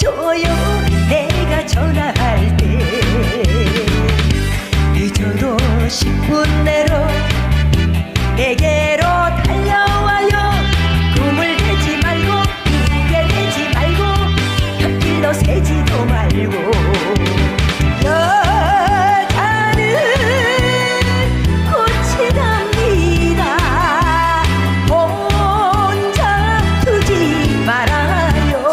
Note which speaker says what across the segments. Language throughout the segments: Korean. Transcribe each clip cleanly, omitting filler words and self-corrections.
Speaker 1: 약속해줘요. 내가 전화할 때 늦어도 10분 내로 내게로 달려와요. 꿈을 대지 말고 무게 대지 말고 곁길로 새지도 말고. 여자는 꽃이 납니다. 혼자 두지 말아요.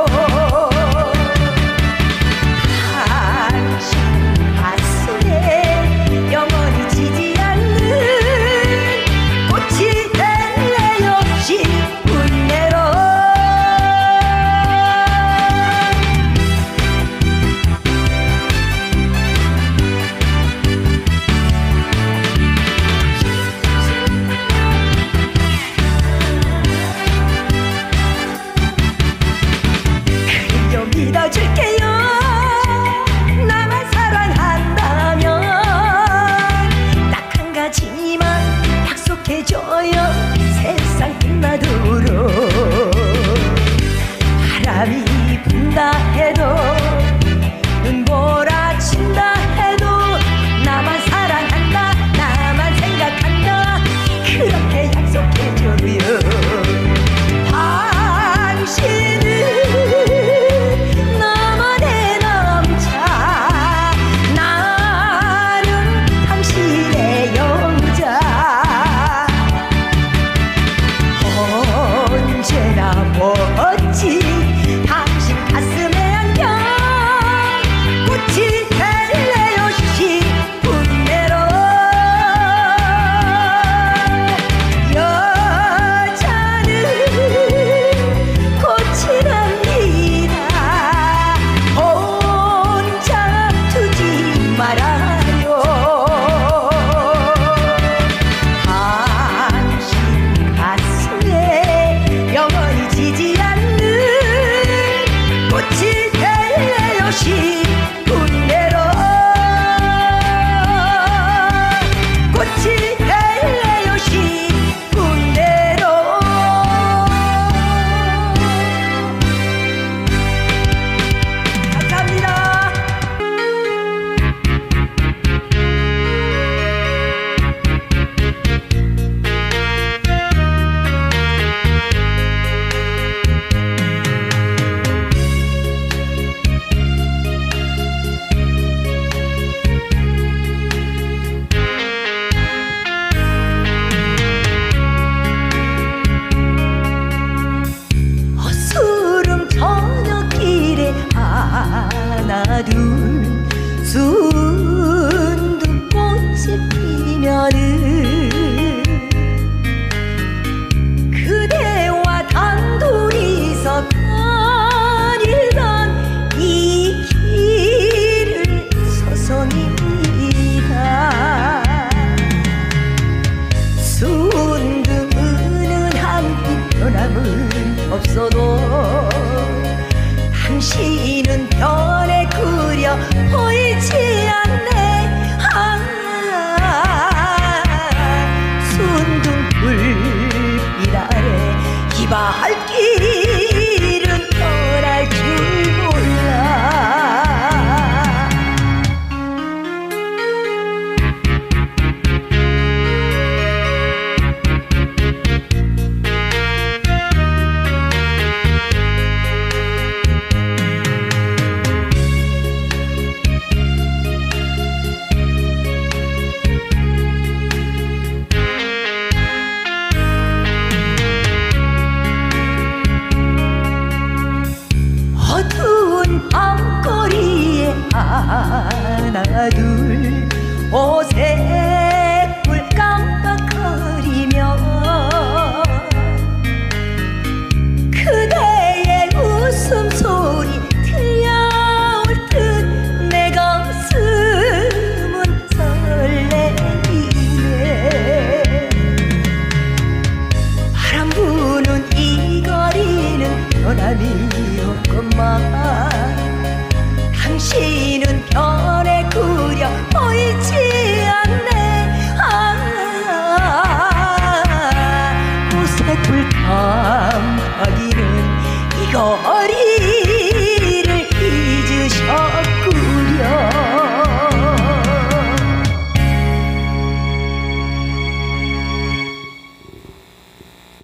Speaker 1: 당신 가슴에 영원히 지지 않는 꽃이 될래요. 10분 내로. 그래도 믿어줄게요. 나만 사랑한다면 딱 한 가지만 약속해줘요. 세상 끝나도록 바람이 분다 해도 눈보라 친다 해도 나만 사랑한다 나만 생각한다 그렇게 약속해줘요. 당신은 나만의 남자 나는 당신의 여자. 언제나 멋지 당신 가슴에 안겨 꽃이 될래요. 10분 내로. 여자는 꽃이 납니다. 혼자 두지 말아요. 당신 가슴에 영원히 지지 않는 꽃이 될래요. 10분 내로. 꽃이 될래요. 10분 내로. 감사합니다. 어스름 저녁길에 하나 둘 순두꽃이 피면은 그대와 단둘이서 다니던 이 길을 서성입니다. 순둥은 한빛 변함은 없어도 당신은 변해 그려 보이지 않네. 순둥 불빛 아래 이 발길은 떠날 줄 몰라. 어두운 밤거리에 하나 둘 오색